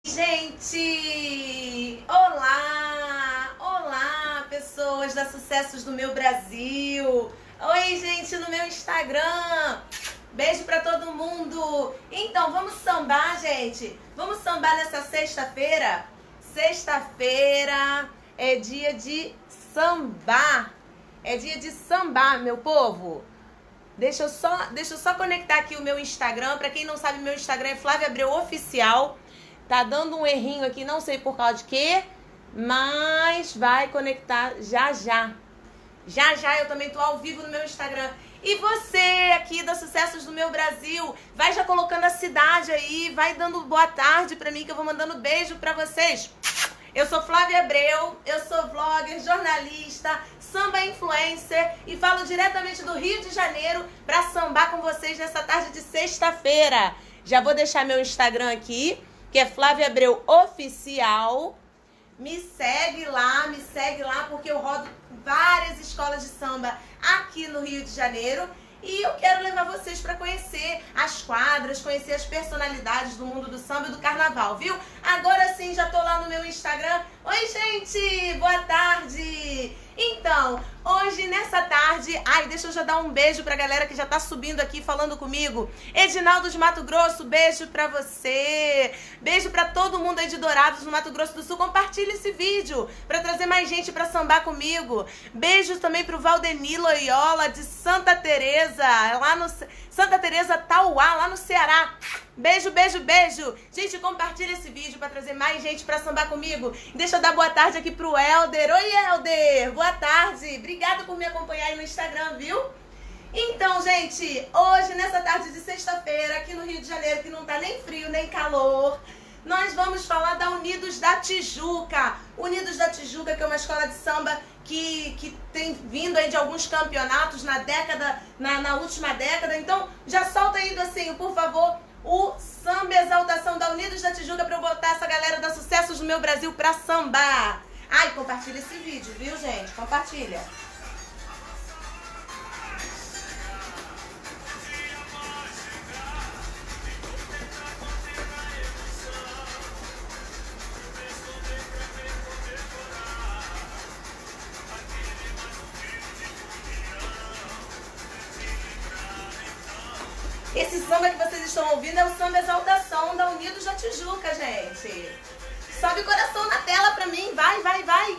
Gente! Olá! Olá, pessoas da Sucessos do Meu Brasil! Oi, gente, no meu Instagram! Beijo pra todo mundo! Então, vamos sambar, gente? Vamos sambar nessa sexta-feira? Sexta-feira é dia de sambar! É dia de sambar, meu povo! Deixa eu só conectar aqui o meu Instagram. Pra quem não sabe, meu Instagram é Flávia Abreu Oficial. Tá dando um errinho aqui, não sei por causa de quê, mas vai conectar já já. Já já eu também tô ao vivo no meu Instagram. E você aqui da Sucessos do Meu Brasil, vai já colocando a cidade aí, vai dando boa tarde pra mim que eu vou mandando beijo pra vocês. Eu sou Flávia Abreu, eu sou vlogger, jornalista, samba influencer e falo diretamente do Rio de Janeiro pra sambar com vocês nessa tarde de sexta-feira. Já vou deixar meu Instagram aqui, que é Flávia Abreu Oficial. Me segue lá porque eu rodo várias escolas de samba aqui no Rio de Janeiro. E eu quero levar vocês para conhecer as quadras, conhecer as personalidades do mundo do samba e do carnaval, viu? Agora sim, já tô lá no meu Instagram. Oi, gente! Boa tarde! Então, hoje, nessa tarde... Ai, deixa eu já dar um beijo pra galera que já tá subindo aqui, falando comigo. Edinaldo de Mato Grosso, beijo pra você. Beijo pra todo mundo aí de Dourados, no Mato Grosso do Sul. Compartilha esse vídeo pra trazer mais gente pra sambar comigo. Beijos também pro Valdemir Loyola, de Santa Teresa, lá no... Santa Teresa, Tauá, lá no Ceará. Beijo, beijo, beijo. Gente, compartilha esse vídeo pra trazer mais gente pra sambar comigo. Deixa eu dar boa tarde aqui pro Helder. Oi, Helder. Boa tarde. Obrigada por me acompanhar aí no Instagram, viu? Então, gente, hoje, nessa tarde de sexta-feira, aqui no Rio de Janeiro, que não tá nem frio, nem calor, nós vamos falar da Unidos da Tijuca. Unidos da Tijuca, que é uma escola de samba que tem vindo aí de alguns campeonatos na última década. Então, já solta aí, assim, por favor, o samba exaltação da Unidos da Tijuca pra eu botar essa galera da Sucessos do Meu Brasil pra sambar. Ai, compartilha esse vídeo, viu, gente? Compartilha. Esse samba que vocês estão ouvindo é o samba exaltação da Unidos da Tijuca, gente. Sobe o coração na tela pra mim, vai, vai, vai.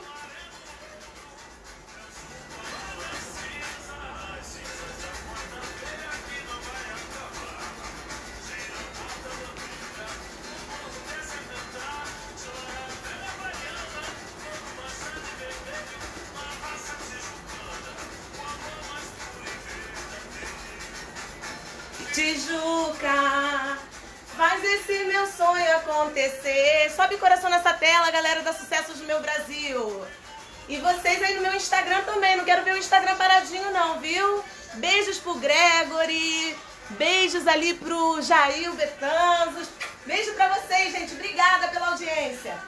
Tijuca, faz esse meu sonho acontecer. Sobe o coração nessa tela, galera da Sucessos do Meu Brasil. E vocês aí no meu Instagram também. Não quero ver o Instagram paradinho não, viu? Beijos pro Gregory. Beijos ali pro Jair Betanzos. Beijo pra vocês, gente. Obrigada pela audiência.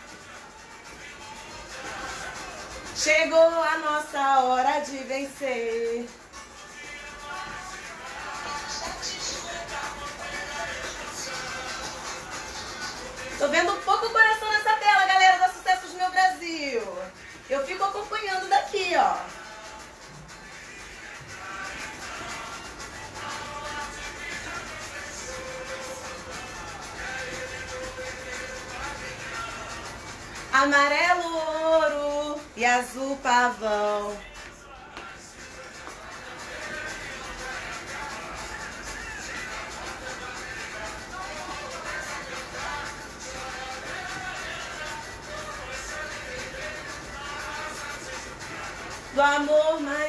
Chegou a nossa hora de vencer. Tô vendo um pouco o coração nessa tela, galera da Sucessos do Meu Brasil. Eu fico acompanhando daqui, ó. Amarelo ouro e azul pavão. Do amor mais...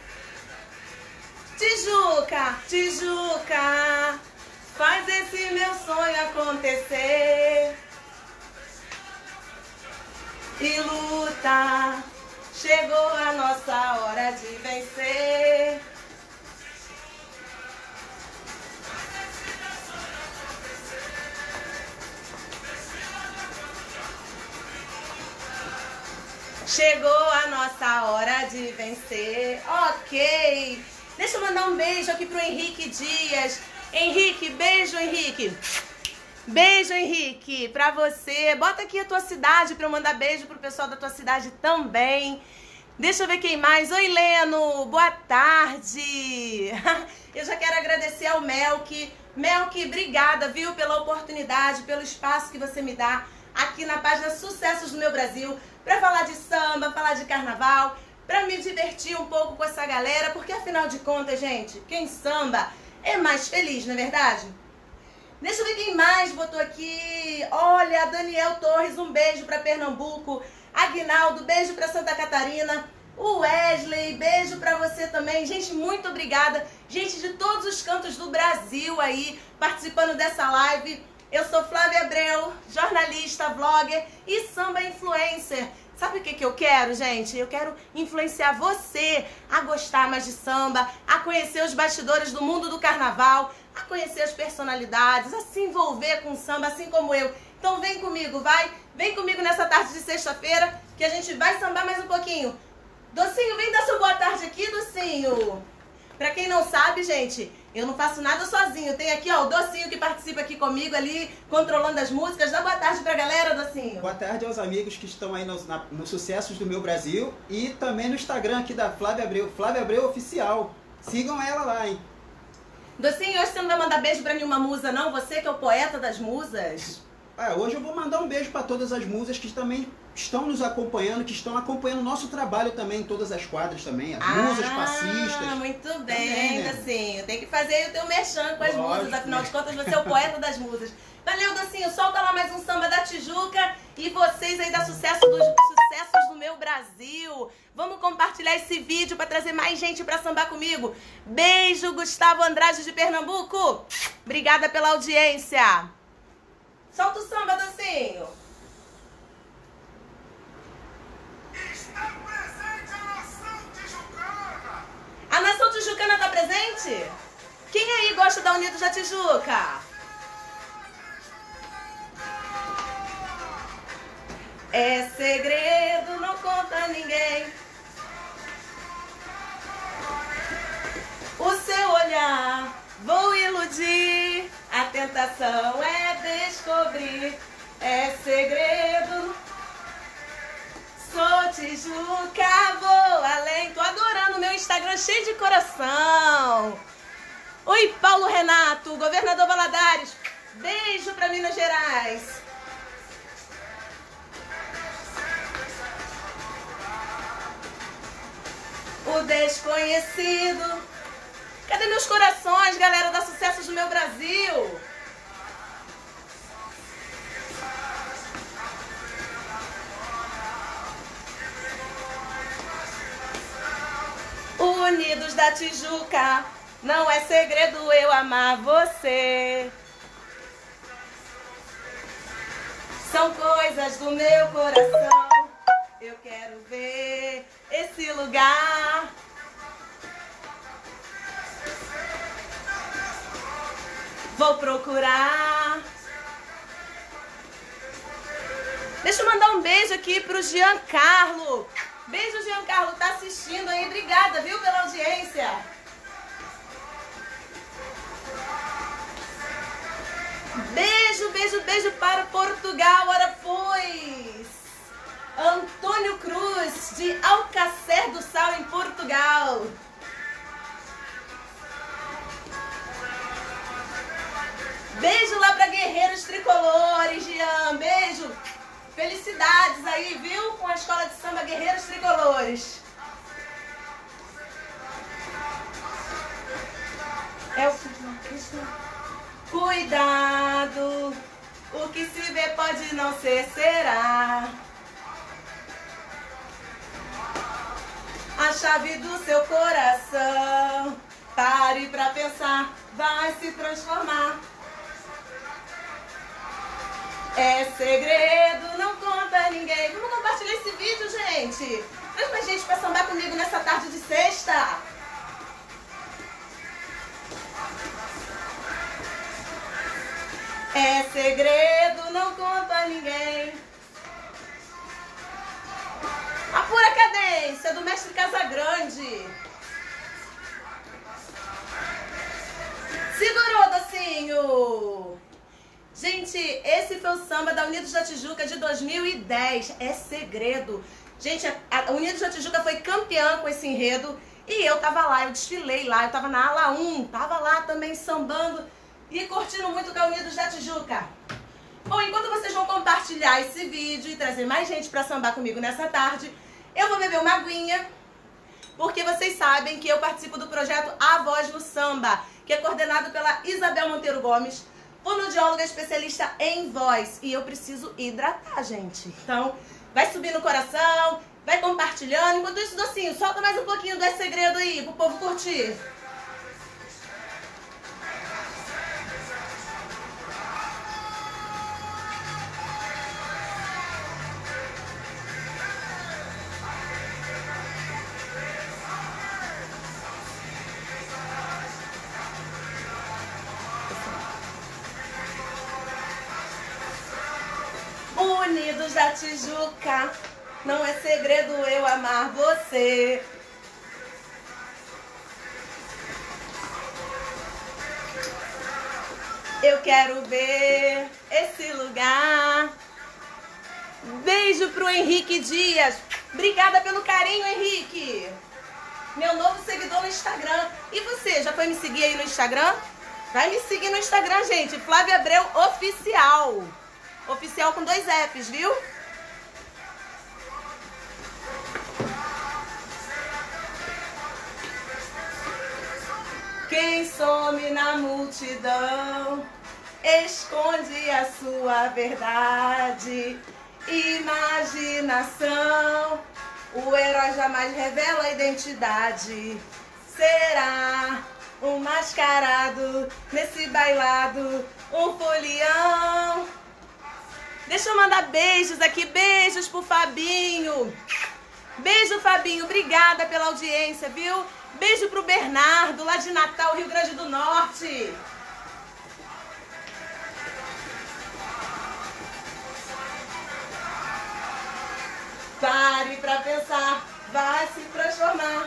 Tijuca, Tijuca, faz esse meu sonho acontecer. E luta, chegou a nossa hora de vencer. Chegou a nossa hora de vencer. Ok. Deixa eu mandar um beijo aqui pro Henrique Dias. Henrique, beijo, Henrique. Beijo, Henrique, pra você. Bota aqui a tua cidade pra eu mandar beijo pro pessoal da tua cidade também. Deixa eu ver quem mais. Oi, Leno, boa tarde. Eu já quero agradecer ao Melk. Melk, obrigada, viu, pela oportunidade, pelo espaço que você me dá aqui na página Sucessos do Meu Brasil, pra falar de samba, falar de carnaval, pra me divertir um pouco com essa galera, porque afinal de contas, gente, quem samba é mais feliz, não é verdade? Deixa eu ver quem mais botou aqui. Olha, Daniel Torres, um beijo pra Pernambuco. Aguinaldo, beijo pra Santa Catarina. O Wesley, beijo pra você também. Gente, muito obrigada. Gente de todos os cantos do Brasil aí, participando dessa live. Eu sou Flávia Abreu, jornalista, vlogger e samba influencer. Sabe o que eu quero, gente? Eu quero influenciar você a gostar mais de samba, a conhecer os bastidores do mundo do carnaval, a conhecer as personalidades, a se envolver com o samba, assim como eu. Então vem comigo, vai? Vem comigo nessa tarde de sexta-feira, que a gente vai sambar mais um pouquinho. Docinho, vem dar sua boa tarde aqui, Docinho. Pra quem não sabe, gente, eu não faço nada sozinho. Tem aqui, ó, o Docinho que participa aqui comigo ali, controlando as músicas. Dá boa tarde pra galera, Docinho. Boa tarde aos amigos que estão aí nos Sucessos do Meu Brasil e também no Instagram aqui da Flávia Abreu Oficial. Sigam ela lá, hein? Docinho, hoje você não vai mandar beijo pra nenhuma musa, não? Você que é o poeta das musas. Hoje eu vou mandar um beijo para todas as musas que também estão nos acompanhando, que estão acompanhando o nosso trabalho também, em todas as quadras também, as musas passistas. Muito bem, também, né? Docinho. Tem que fazer aí o teu merchan com as musas, afinal de contas você é o poeta das musas. Valeu, Docinho. Solta lá mais um samba da Tijuca e vocês aí da Sucessos do Meu Brasil. Vamos compartilhar esse vídeo para trazer mais gente para sambar comigo. Beijo, Gustavo Andrade de Pernambuco. Obrigada pela audiência. Solta o samba, Docinho. Está presente a nação tijucana. A nação tijucana tá presente? Quem aí gosta da Unidos da Tijuca? É segredo, não conta a ninguém. O seu olhar, vou iludir. A tentação é descobrir. É segredo. Sou Tijuca, vou além. Tô adorando o meu Instagram cheio de coração. Oi, Paulo Renato, governador Valadares. Beijo pra Minas Gerais. O desconhecido. Cadê meus corações, galera da Sucessos do Meu Brasil? Unidos da Tijuca, não é segredo eu amar você. São coisas do meu coração. Eu quero ver esse lugar. Vou procurar. Deixa eu mandar um beijo aqui pro Giancarlo. Beijo, Giancarlo, tá assistindo aí. Obrigada, viu, pela audiência. Beijo, beijo, beijo para Portugal. Ora, pois. Antônio Cruz, de Alcacer do Sal, em Portugal. Beijo lá para Guerreiros Tricolores, Jean. Beijo. Felicidades aí, viu? Com a escola de samba Guerreiros Tricolores. Cuidado, o que se vê pode não ser, será. A chave do seu coração, pare pra pensar, vai se transformar. É segredo, não conta a ninguém. Vamos compartilhar esse vídeo, gente. Traz mais gente pra sambar comigo nessa tarde de sexta. É segredo, não conta a ninguém. A pura cadência do mestre Casagrande. Segurou, Docinho. Gente, esse foi o samba da Unidos da Tijuca de 2010. É segredo. Gente, a Unidos da Tijuca foi campeã com esse enredo. E eu tava lá, eu desfilei lá, eu tava na ala 1. Tava lá também sambando e curtindo muito com a Unidos da Tijuca. Bom, enquanto vocês vão compartilhar esse vídeo e trazer mais gente pra sambar comigo nessa tarde, eu vou beber uma aguinha, porque vocês sabem que eu participo do projeto A Voz no Samba, que é coordenado pela Isabel Monteiro Gomes, fonoaudióloga especialista em voz. E eu preciso hidratar, gente. Então, vai subir no coração, vai compartilhando. Enquanto isso, docinho, solta mais um pouquinho do É Segredo aí, pro povo curtir. Unidos da Tijuca, não é segredo eu amar você. Eu quero ver esse lugar. Beijo pro Henrique Dias. Obrigada pelo carinho, Henrique. Meu novo seguidor no Instagram. E você, já foi me seguir aí no Instagram? Vai me seguir no Instagram, gente. Flávia Abreu Oficial. Oficial com 2 Fs, viu? Quem some na multidão esconde a sua verdade. Imaginação, o herói jamais revela a identidade. Será um mascarado nesse bailado, um folião. Deixa eu mandar beijos aqui, beijos pro Fabinho. Beijo, Fabinho, obrigada pela audiência, viu? Beijo pro Bernardo, lá de Natal, Rio Grande do Norte. Pare pra pensar, vai se transformar.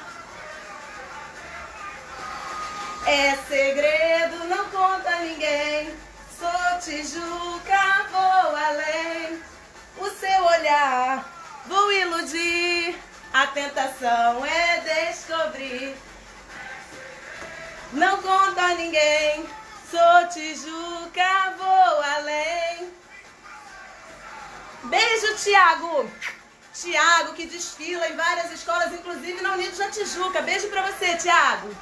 É segredo, não conta a ninguém. Sou Tijuca, vou além. O seu olhar, vou iludir. A tentação é descobrir. Não conta a ninguém. Sou Tijuca, vou além. Beijo, Tiago. Tiago, que desfila em várias escolas, inclusive na Unidos da Tijuca. Beijo pra você, Tiago.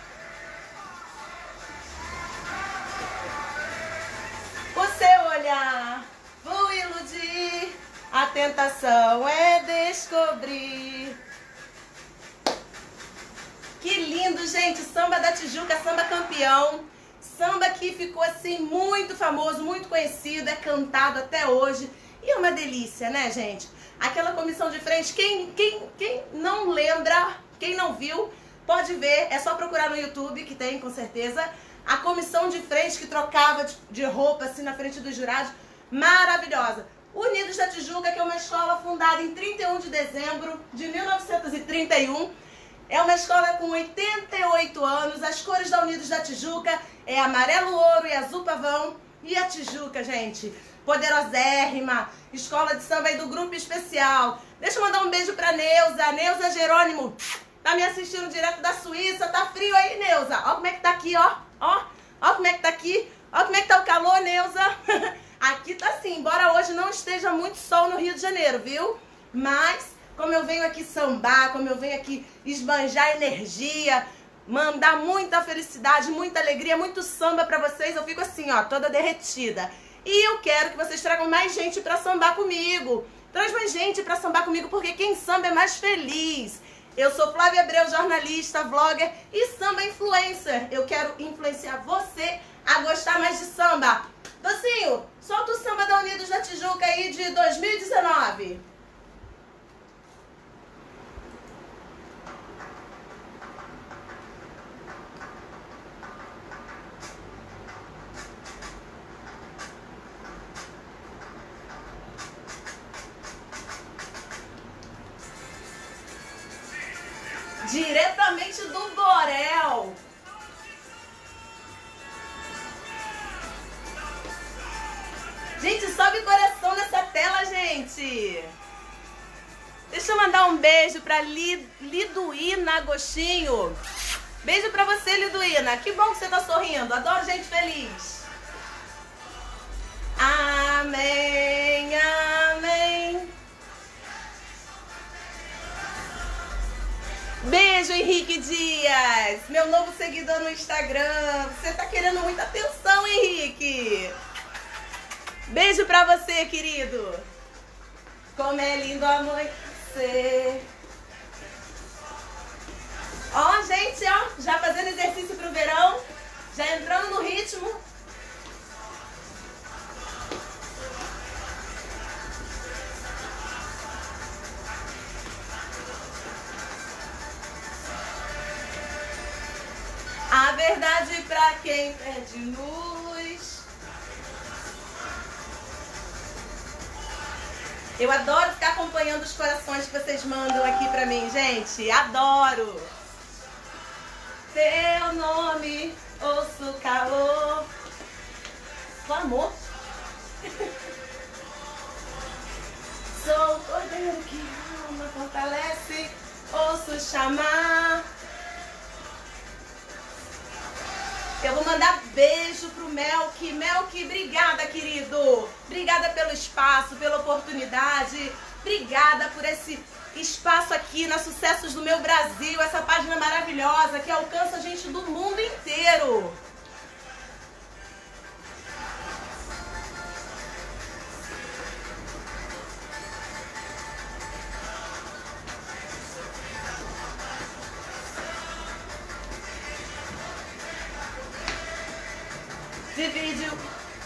O seu olhar, vou iludir. A tentação é descobrir. Que lindo, gente. Samba da Tijuca, samba campeão. Samba que ficou assim muito famoso, muito conhecido, é cantado até hoje. E é uma delícia, né, gente? Aquela comissão de frente, quem não lembra, quem não viu, pode ver. É só procurar no YouTube, que tem, com certeza. A comissão de frente que trocava de roupa assim na frente dos jurados. Maravilhosa. Unidos da Tijuca, que é uma escola fundada em 31 de dezembro de 1931. É uma escola com 88 anos. As cores da Unidos da Tijuca é amarelo, ouro e azul pavão. E a Tijuca, gente, poderosérrima. Escola de samba aí do Grupo Especial. Deixa eu mandar um beijo pra Neuza. Neuza Jerônimo. Tá me assistindo direto da Suíça. Tá frio aí, Neuza. Ó como é que tá aqui, ó. Ó como é que tá aqui. Ó como é que tá o calor, Neuza. Aqui tá assim, embora hoje não esteja muito sol no Rio de Janeiro, viu? Mas, como eu venho aqui sambar, como eu venho aqui esbanjar energia, mandar muita felicidade, muita alegria, muito samba pra vocês, eu fico assim, ó, toda derretida. E eu quero que vocês tragam mais gente pra sambar comigo. Traz mais gente pra sambar comigo, porque quem samba é mais feliz. Eu sou Flávia Abreu, jornalista, vlogger e samba influencer. Eu quero influenciar você a gostar mais de samba. Docinho, solta o samba da Unidos da Tijuca aí de 2019. Diretamente do Borel. mandar um beijo pra Liduína Agostinho. Beijo pra você, Liduína. Que bom que você tá sorrindo. Adoro gente feliz. Amém, amém. Beijo, Henrique Dias. Meu novo seguidor no Instagram. Você tá querendo muita atenção, Henrique. Beijo pra você, querido. Como é lindo amanhecer. Ó, gente, ó, já fazendo exercício pro verão, já entrando no ritmo. A verdade pra quem pede luz. Eu adoro ficar acompanhando os corações que vocês mandam aqui pra mim, gente. Adoro. Teu nome, ouço o calor. Clamor. Sou o cordeiro que ama, fortalece, ouço chamar. Eu vou mandar beijo pro Melk. Melk, obrigada, querido. Obrigada pelo espaço, pela oportunidade. Obrigada por esse espaço aqui na Sucessos do Meu Brasil, essa página maravilhosa que alcança a gente do mundo inteiro. Divide o...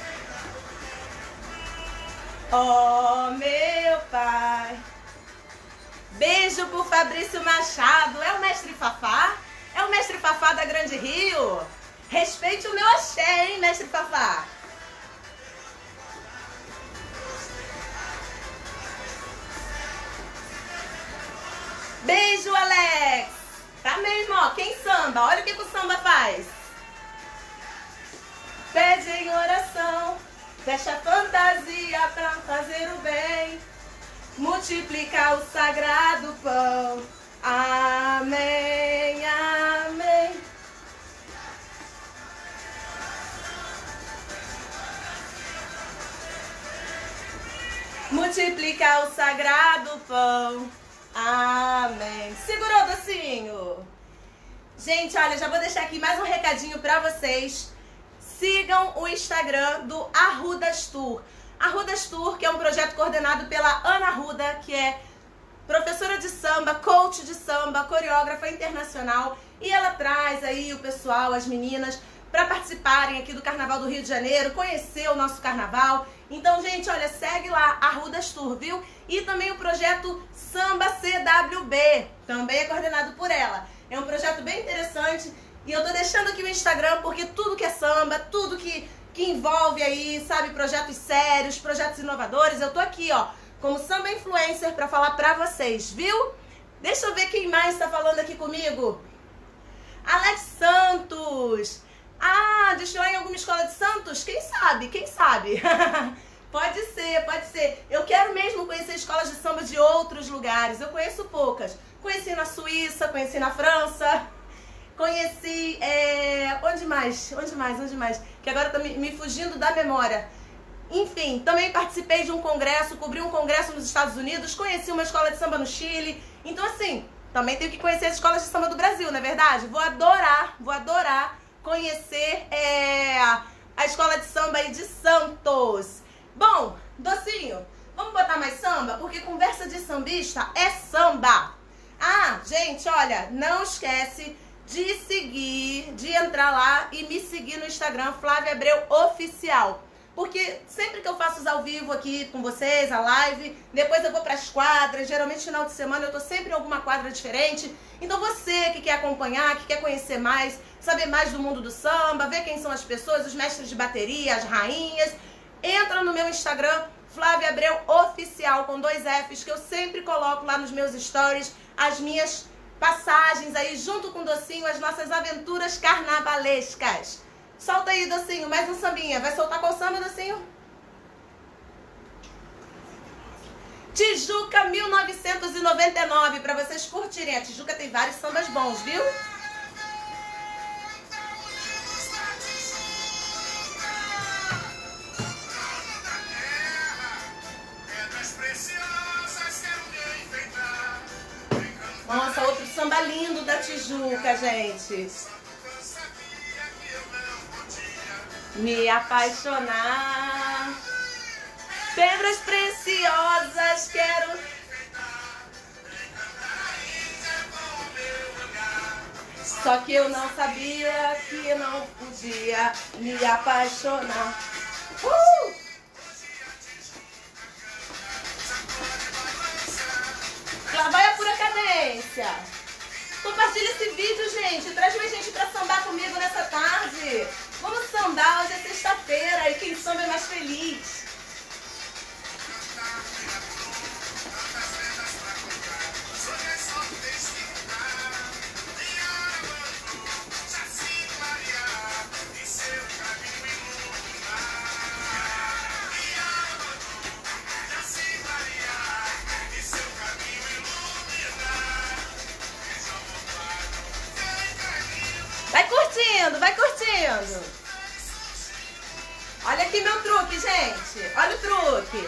Oh, meu pai. Beijo pro Fabrício Machado. É o mestre Fafá? É o mestre Fafá da Grande Rio? Respeite o meu axé, hein, mestre Fafá? Beijo, Alex. Tá mesmo, ó. Quem samba? Olha o que o samba faz. Pede em oração, fecha a fantasia pra fazer o bem, multiplicar o sagrado pão. Amém, amém. Multiplicar o sagrado pão. Amém. Segurou, docinho? Gente, olha, já vou deixar aqui mais um recadinho pra vocês. Sigam o Instagram do Arrudas Tour. Arrudas Tour, que é um projeto coordenado pela Ana Arruda, que é professora de samba, coach de samba, coreógrafa internacional. E ela traz aí o pessoal, as meninas, para participarem aqui do Carnaval do Rio de Janeiro, conhecer o nosso carnaval. Então, gente, olha, segue lá, Arrudas Tour, viu? E também o projeto Samba CWB, também é coordenado por ela. É um projeto bem interessante. E eu tô deixando aqui o Instagram porque tudo que é samba, tudo que envolve aí, sabe, projetos sérios, projetos inovadores, eu tô aqui, ó, como samba influencer pra falar pra vocês, viu? Deixa eu ver quem mais tá falando aqui comigo. Alex Santos. Ah, desfilar em alguma escola de Santos? Quem sabe? Quem sabe? Pode ser, pode ser. Eu quero mesmo conhecer escolas de samba de outros lugares. Eu conheço poucas. Conheci na Suíça, conheci na França. Conheci, onde mais? Que agora tá me fugindo da memória. Enfim, também participei de um congresso, cobri um congresso nos Estados Unidos, conheci uma escola de samba no Chile. Então, assim, também tenho que conhecer as escolas de samba do Brasil, não é verdade? Vou adorar conhecer a escola de samba aí de Santos. Bom, docinho, vamos botar mais samba? Porque conversa de sambista é samba. Ah, gente, olha, não esquece de seguir, de entrar lá e me seguir no Instagram, Flávia Abreu Oficial. Porque sempre que eu faço os ao vivo aqui com vocês, a live, depois eu vou pras quadras, geralmente final de semana eu tô sempre em alguma quadra diferente. Então você que quer acompanhar, que quer conhecer mais, saber mais do mundo do samba, ver quem são as pessoas, os mestres de bateria, as rainhas, entra no meu Instagram, Flávia Abreu Oficial, com 2 Fs, que eu sempre coloco lá nos meus stories as minhas passagens aí, junto com o Docinho, as nossas aventuras carnavalescas. Solta aí, Docinho, mais um sambinha. Vai soltar qual samba, Docinho? Tijuca 1999, pra vocês curtirem. A Tijuca tem vários sambas bons, viu? Nossa, outro samba lindo da Tijuca, gente. Me apaixonar. Pedras preciosas, quero. Só que eu não sabia que não podia me apaixonar. Lá vai a pura cadência. Compartilha esse vídeo, gente. Traz mais gente pra sambar comigo nessa tarde. Vamos sambar, hoje é sexta-feira e quem samba é mais feliz. Vai curtindo. Olha aqui meu truque, gente. Olha o truque.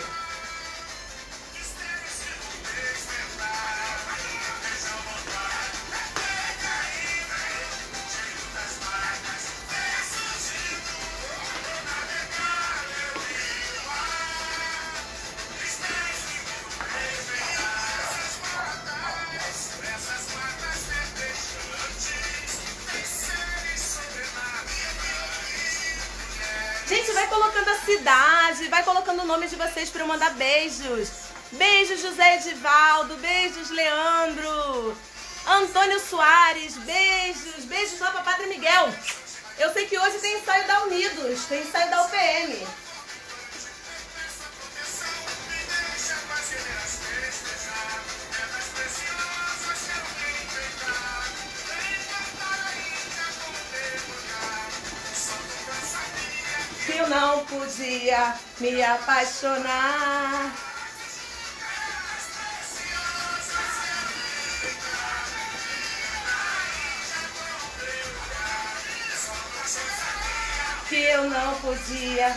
Gente, vai colocando a cidade, vai colocando o nome de vocês para eu mandar beijos. Beijos, José Edivaldo, beijos, Leandro, Antônio Soares, beijos, beijos lá para Padre Miguel. Eu sei que hoje tem ensaio da Unidos, tem ensaio da UPM. Eu não podia me apaixonar. Que eu não podia.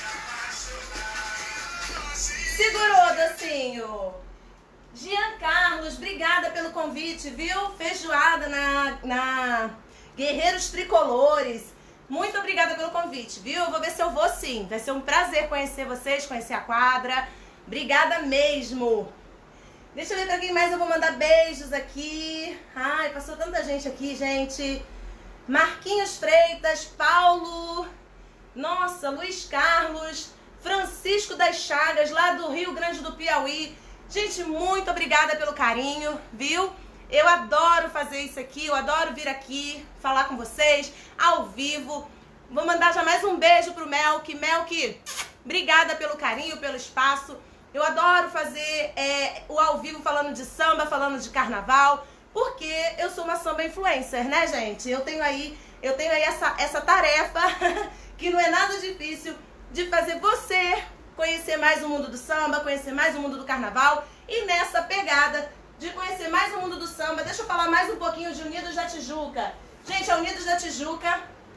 Segurou, docinho. Jean Carlos, obrigada pelo convite, viu? Feijoada na Guerreiros Tricolores. Muito obrigada pelo convite, viu? Eu vou ver se eu vou sim. Vai ser um prazer conhecer vocês, conhecer a quadra. Obrigada mesmo. Deixa eu ver pra quem mais eu vou mandar beijos aqui. Ai, passou tanta gente aqui, gente. Marquinhos Freitas, Paulo. Nossa, Luiz Carlos. Francisco das Chagas, lá do Rio Grande do Piauí. Gente, muito obrigada pelo carinho, viu? Eu adoro fazer isso aqui, eu adoro vir aqui, falar com vocês, ao vivo. Vou mandar já mais um beijo pro Melk. Melk, obrigada pelo carinho, pelo espaço. Eu adoro fazer o ao vivo falando de samba, falando de carnaval, porque eu sou uma samba influencer, né, gente? Eu tenho aí essa tarefa, que não é nada difícil, de fazer você conhecer mais o mundo do samba, conhecer mais o mundo do carnaval. E nessa pegada de conhecer mais o mundo do samba, deixa eu falar mais um pouquinho de Unidos da Tijuca. Gente, a Unidos da Tijuca,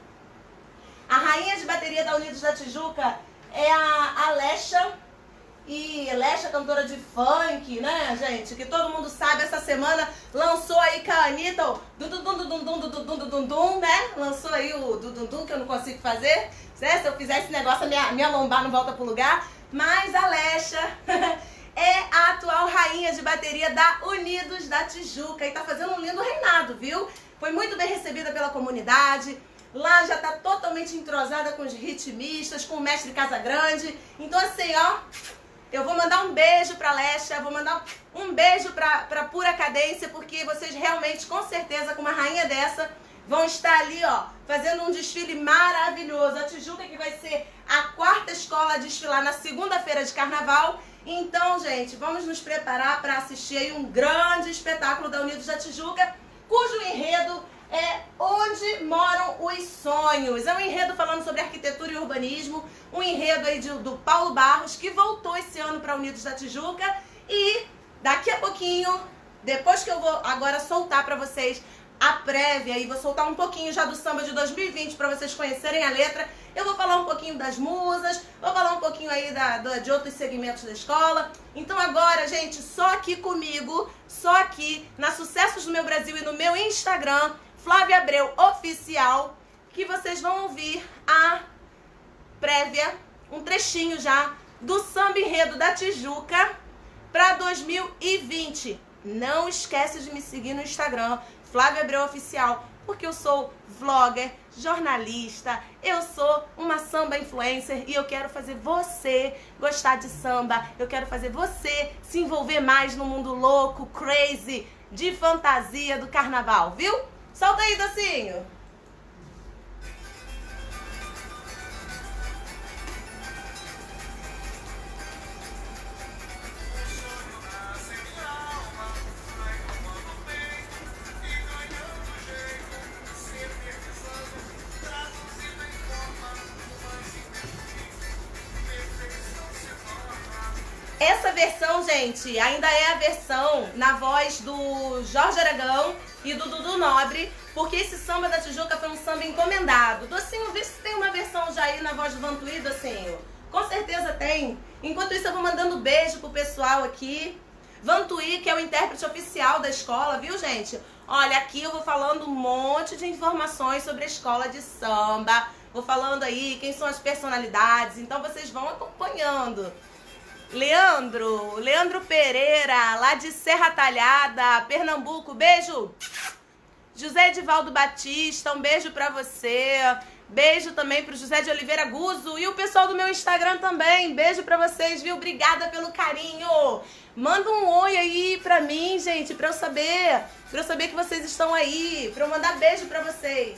a rainha de bateria da Unidos da Tijuca é a Alexa. E Alexa, cantora de funk, né, gente? Que todo mundo sabe, essa semana lançou aí com a Anitta o dum-dum-dum-dum-dum-dum-dum-dum-dum, né? Lançou aí o dum-dum-dum, que eu não consigo fazer. Se eu fizer esse negócio, minha lombar não volta pro lugar. Mas a Alexa é a atual rainha de bateria da Unidos da Tijuca. E tá fazendo um lindo reinado, viu? Foi muito bem recebida pela comunidade. Lá já tá totalmente entrosada com os ritmistas, com o mestre Casagrande. Então assim, ó, eu vou mandar um beijo pra Alexa, vou mandar um beijo pra Pura Cadência, porque vocês realmente, com certeza, com uma rainha dessa, vão estar ali, ó, fazendo um desfile maravilhoso. A Tijuca que vai ser a 4ª escola a desfilar na segunda-feira de carnaval. Então, gente, vamos nos preparar para assistir aí um grande espetáculo da Unidos da Tijuca, cujo enredo é Onde Moram os Sonhos. É um enredo falando sobre arquitetura e urbanismo, um enredo aí do Paulo Barros, que voltou esse ano para Unidos da Tijuca. E daqui a pouquinho, depois que eu vou agora soltar pra vocês a prévia e vou soltar um pouquinho já do samba de 2020 pra vocês conhecerem a letra, eu vou falar um pouquinho das musas, vou falar um pouquinho aí de outros segmentos da escola. Então agora, gente, só aqui comigo, só aqui na Sucessos do Meu Brasil e no meu Instagram, Flávia Abreu Oficial, que vocês vão ouvir a prévia, um trechinho já do Samba Enredo da Tijuca para 2020. Não esquece de me seguir no Instagram, Flávia Abreu Oficial, porque eu sou vlogger, jornalista, eu sou uma samba influencer e eu quero fazer você gostar de samba, eu quero fazer você se envolver mais no mundo louco, crazy, de fantasia do carnaval, viu? Solta aí, docinho! Essa versão, gente, ainda é a versão na voz do Jorge Aragão e do Dudu Nobre, porque esse samba da Tijuca foi um samba encomendado. Docinho, vê se tem uma versão já aí na voz do Vantuí, Docinho. Com certeza tem. Enquanto isso, eu vou mandando beijo pro pessoal aqui. Vantuí, que é o intérprete oficial da escola, viu, gente? Olha, aqui eu vou falando um monte de informações sobre a escola de samba. Vou falando aí quem são as personalidades, então vocês vão acompanhando. Leandro Pereira, lá de Serra Talhada, Pernambuco, beijo. José Edivaldo Batista, um beijo pra você. Beijo também pro José de Oliveira Guzzo e o pessoal do meu Instagram também. Beijo pra vocês, viu? Obrigada pelo carinho. Manda um oi aí pra mim, gente, pra eu saber que vocês estão aí, pra eu mandar beijo pra vocês.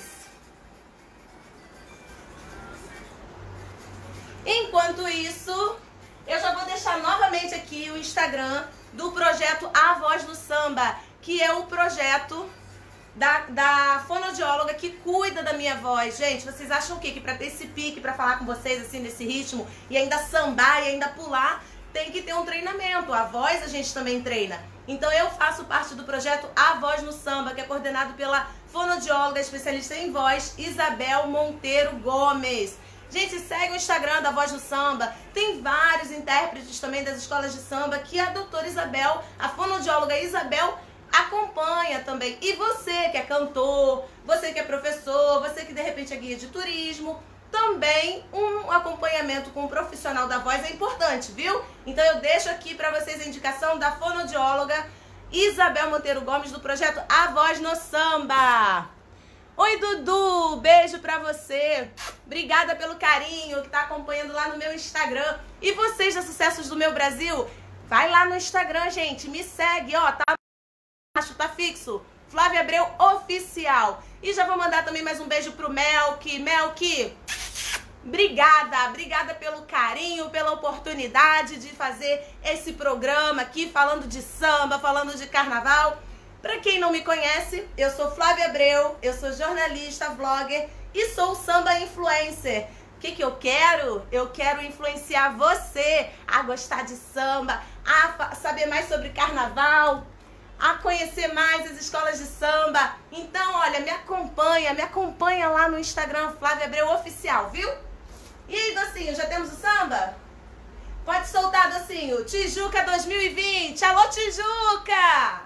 Enquanto isso, eu já vou deixar novamente aqui o Instagram do projeto A Voz do Samba, que é o projeto da fonoaudióloga que cuida da minha voz. Gente, vocês acham o quê? Que pra ter esse pique, pra falar com vocês assim, nesse ritmo, e ainda sambar e ainda pular, tem que ter um treinamento. A voz a gente também treina. Então eu faço parte do projeto A Voz no Samba, que é coordenado pela fonoaudióloga especialista em voz, Isabel Monteiro Gomes. Gente, segue o Instagram da Voz do Samba. Tem vários intérpretes também das escolas de samba que a doutora Isabel, a fonoaudióloga Isabel, acompanha também. E você que é cantor, você que é professor, você que de repente é guia de turismo, também um acompanhamento com um profissional da voz é importante, viu? Então eu deixo aqui para vocês a indicação da fonoaudióloga Isabel Monteiro Gomes do projeto A Voz no Samba. Oi, Dudu, beijo pra você. Obrigada pelo carinho que tá acompanhando lá no meu Instagram. E vocês da Sucessos do Meu Brasil, vai lá no Instagram, gente, me segue, ó, tá abaixo, tá fixo, Flávia Abreu Oficial. E já vou mandar também mais um beijo pro Melk, obrigada pelo carinho, pela oportunidade de fazer esse programa aqui, falando de samba, falando de carnaval. Pra quem não me conhece, eu sou Flávia Abreu, eu sou jornalista, vlogger e sou samba influencer. O que eu quero? Eu quero influenciar você a gostar de samba, a saber mais sobre carnaval, a conhecer mais as escolas de samba. Então, olha, me acompanha lá no Instagram, Flávia Abreu Oficial, viu? E aí, Docinho, já temos o samba? Pode soltar, Docinho. Tijuca 2020. Alô, Tijuca!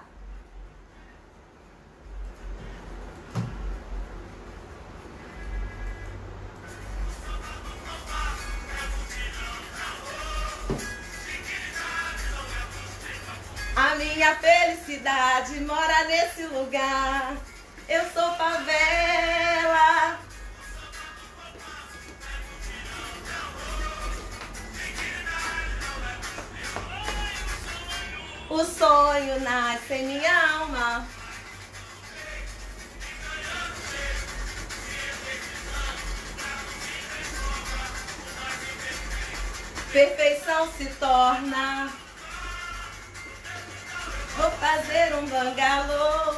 A minha felicidade mora nesse lugar. Eu sou favela. O sonho nasce em minha alma. Perfeição se torna. Vou fazer um bangalô.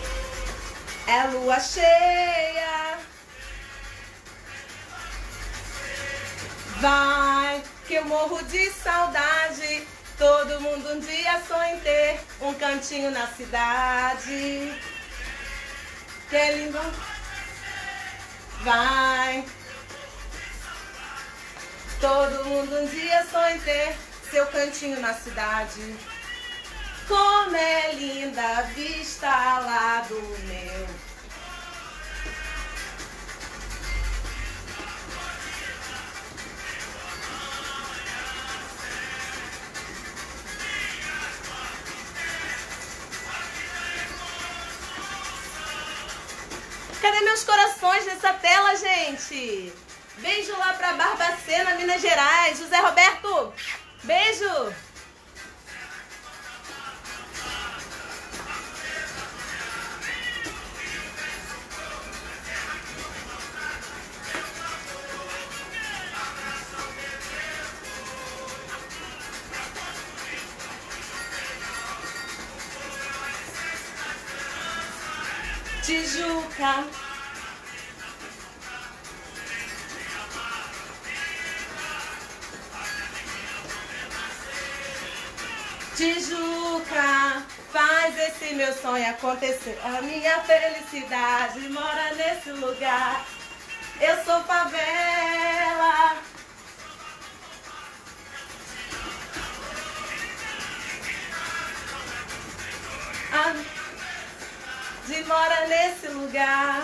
É lua cheia. Vai, que eu morro de saudade. Todo mundo um dia sonha em ter um cantinho na cidade. Que é lindo. Vai. Todo mundo um dia sonha em ter seu cantinho na cidade. Como é linda a vista lá do meu. Cadê meus corações nessa tela, gente? Beijo lá pra Barbacena, Minas Gerais. José Roberto, beijo. Tijuca. Tijuca, faz esse meu sonho acontecer. A minha felicidade mora nesse lugar. Eu sou favela. De mora nesse lugar.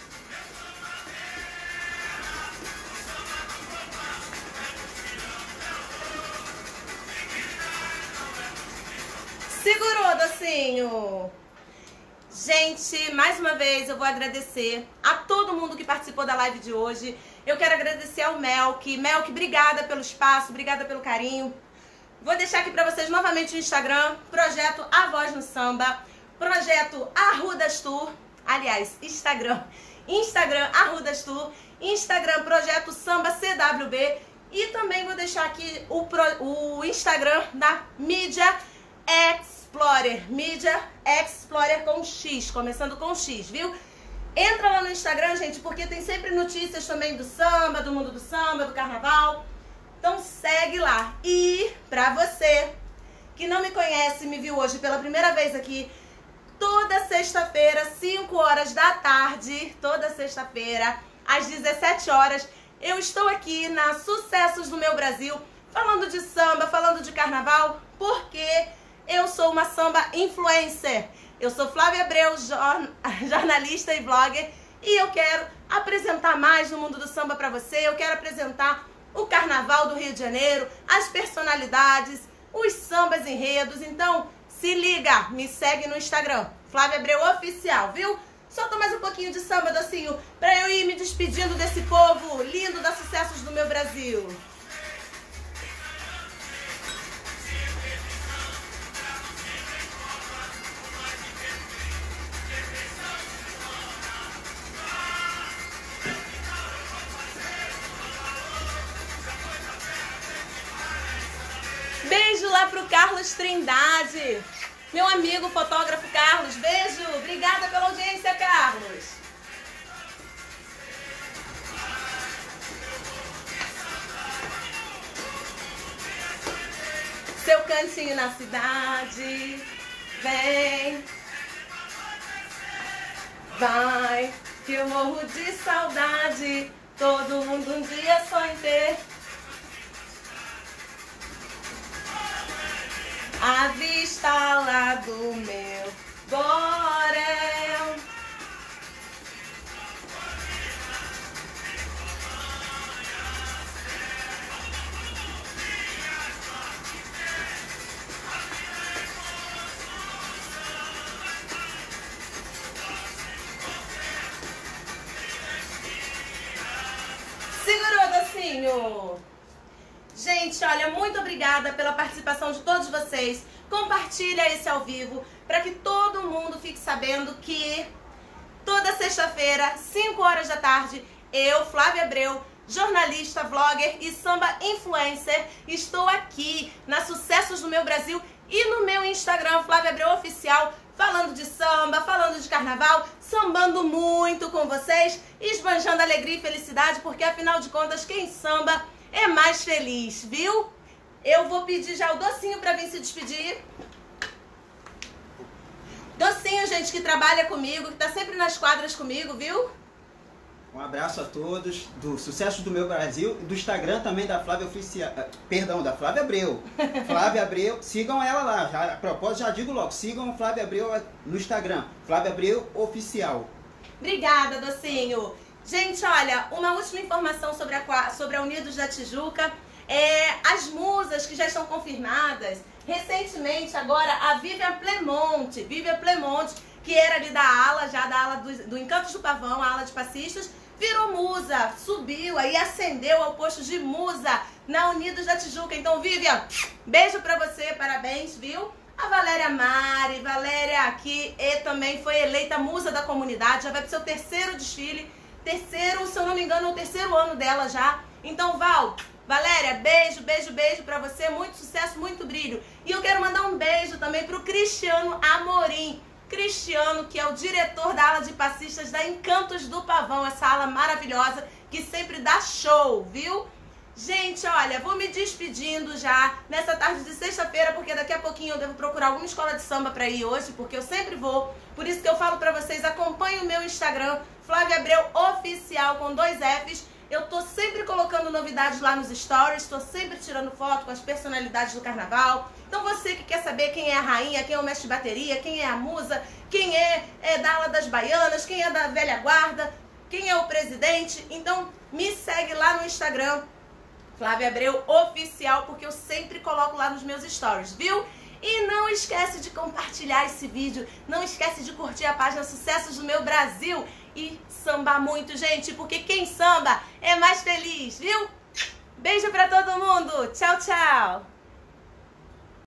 Segurou, docinho. Gente, mais uma vez eu vou agradecer a todo mundo que participou da live de hoje. Eu quero agradecer ao Melk. Melk, obrigada pelo espaço, obrigada pelo carinho. Vou deixar aqui pra vocês novamente o Instagram, Projeto A Voz no Samba, Projeto Arrudas Tour, aliás, Instagram Arrudas Tour, Instagram Projeto Samba CWB e também vou deixar aqui o Instagram da Mídia Explorer, Mídia Explorer com X, começando com X, viu? Entra lá no Instagram, gente, porque tem sempre notícias também do samba, do mundo do samba, do carnaval. Então segue lá. E pra você que não me conhece, me viu hoje pela primeira vez aqui, toda sexta-feira, 5 horas da tarde, toda sexta-feira, às 17 horas, eu estou aqui na Sucessos do Meu Brasil, falando de samba, falando de carnaval, porque eu sou uma samba influencer. Eu sou Flávia Abreu, jornalista e blogger, e eu quero apresentar mais no mundo do samba pra você. Eu quero apresentar o carnaval do Rio de Janeiro, as personalidades, os sambas enredos. Então, se liga, me segue no Instagram, Flávia Abreu Oficial, viu? Solta mais um pouquinho de samba, docinho, pra eu ir me despedindo desse povo lindo da Sucessos do Meu Brasil. Beijo lá pro Carlos Trindade, meu amigo fotógrafo Carlos, beijo, obrigada pela audiência, Carlos. Seu cantinho na cidade, vem, vai, que eu morro de saudade, todo mundo um dia sonha em ter a vista lá do meu borel. Segurou, docinho. Gente, olha, muito obrigada pela participação de todos vocês. Compartilha esse ao vivo para que todo mundo fique sabendo que toda sexta-feira, 5 horas da tarde, eu, Flávia Abreu, jornalista, vlogger e samba influencer, estou aqui na Sucessos do Meu Brasil e no meu Instagram, Flávia Abreu Oficial, falando de samba, falando de carnaval, sambando muito com vocês, esbanjando alegria e felicidade, porque afinal de contas, quem samba é mais feliz, viu? Eu vou pedir já o Docinho pra vir se despedir. Docinho, gente, que trabalha comigo, que tá sempre nas quadras comigo, viu? Um abraço a todos, do Sucesso do Meu Brasil, do Instagram também da Flávia Oficial, perdão, da Flávia Abreu. Flávia Abreu, sigam ela lá, já, a propósito já digo logo, sigam Flávia Abreu no Instagram, Flávia Abreu Oficial. Obrigada, Docinho. Gente, olha, uma última informação sobre a Unidos da Tijuca. As musas que já estão confirmadas. Recentemente, agora, a Vivian Plemonte, que era ali da ala do Encantos do Pavão, a ala de passistas, virou musa, subiu aí, ascendeu ao posto de musa na Unidos da Tijuca. Então, Vivian, beijo pra você, parabéns, viu? A Valéria Mari, que também foi eleita musa da comunidade, já vai pro seu terceiro desfile, se eu não me engano, é o terceiro ano dela já. Então, Valéria, beijo pra você, muito sucesso, muito brilho. E eu quero mandar um beijo também pro Cristiano Amorim. Cristiano, que é o diretor da ala de passistas da Encantos do Pavão, essa ala maravilhosa que sempre dá show, viu? Gente, olha, vou me despedindo já nessa tarde de sexta-feira, porque daqui a pouquinho eu devo procurar alguma escola de samba pra ir hoje, porque eu sempre vou. Por isso que eu falo pra vocês, acompanhem o meu Instagram, Flávia Abreu Oficial, com 2 Fs. Eu tô sempre colocando novidades lá nos stories, tô sempre tirando foto com as personalidades do carnaval. Então você que quer saber quem é a rainha, quem é o mestre de bateria, quem é a musa, quem é da ala das baianas, quem é da velha guarda, quem é o presidente, então me segue lá no Instagram, Flávia Abreu Oficial, porque eu sempre coloco lá nos meus stories, viu? E não esquece de compartilhar esse vídeo, não esquece de curtir a página Sucessos do Meu Brasil e sambar muito, gente, porque quem samba é mais feliz, viu? Beijo pra todo mundo, tchau, tchau!